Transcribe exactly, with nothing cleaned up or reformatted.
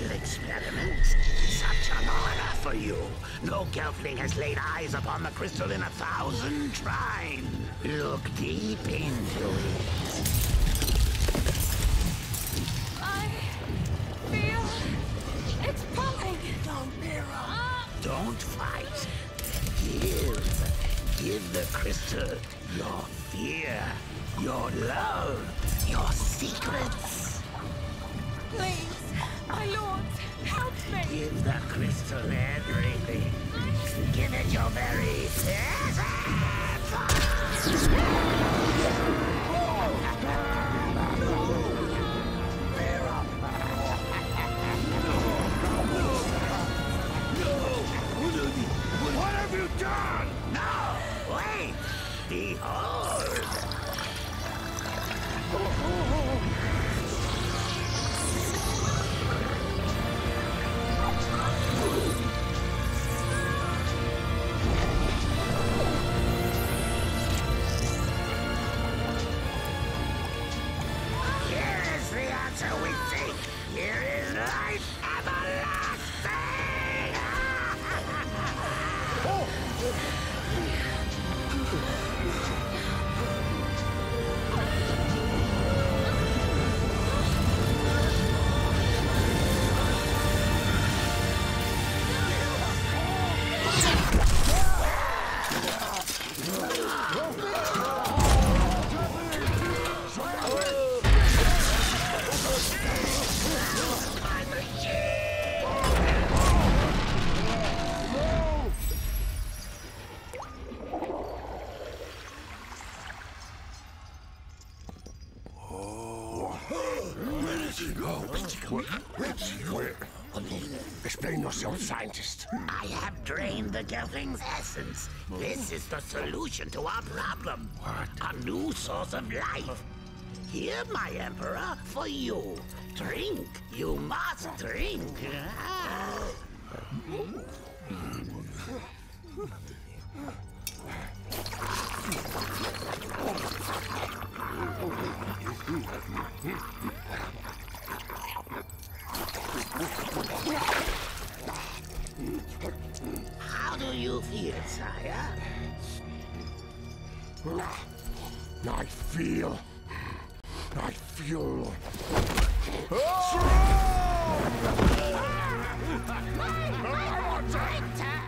little experiment. Such an honor for you. No Gelfling has laid eyes upon the crystal in a thousand trine. Look deep into it. I feel it's pumping. Don't, Mira. Don't fight. Give. Give the crystal your fear, your love, your secrets. Please, my lords, help me. Give the crystal everything. Give it your very What have you done? No! Wait! Behold! Here is the answer we seek! Here is life everlasting! Explain yourself, scientist. I have drained the Gelfling's essence. This is the solution to our problem. What? A new source of life. Here, my Emperor, for you. Drink. You must drink. How do you feel, sire? I feel... I feel... My, my, my,